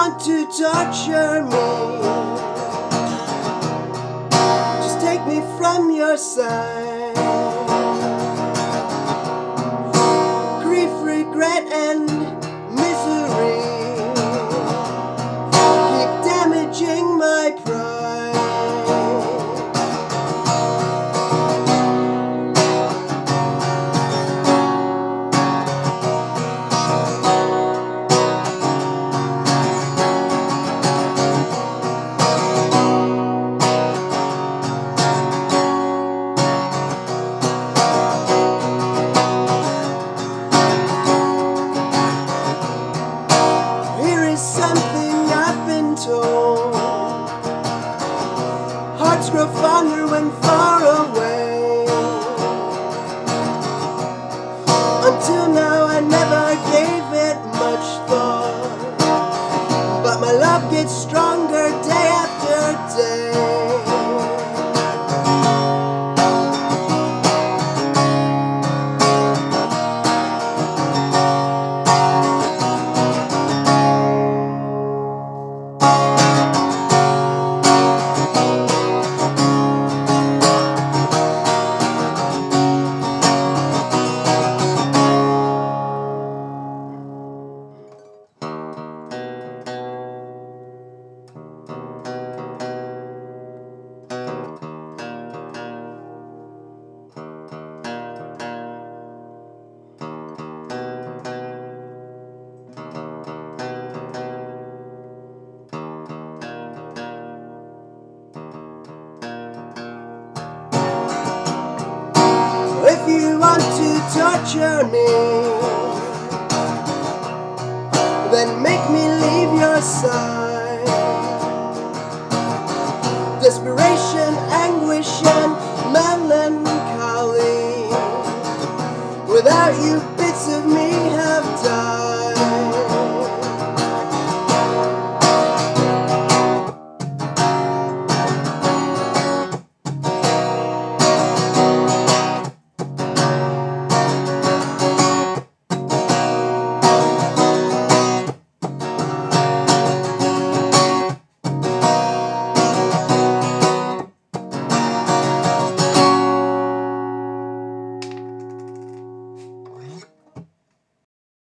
want to torture me, just take me from your side. Grief, regret, and misery keep damaging my pride. Something I've been told. Hearts grow fonder when far away. Until now I never gave it much thought, but my love gets stronger day after day. If you want to torture me, then make me leave your side.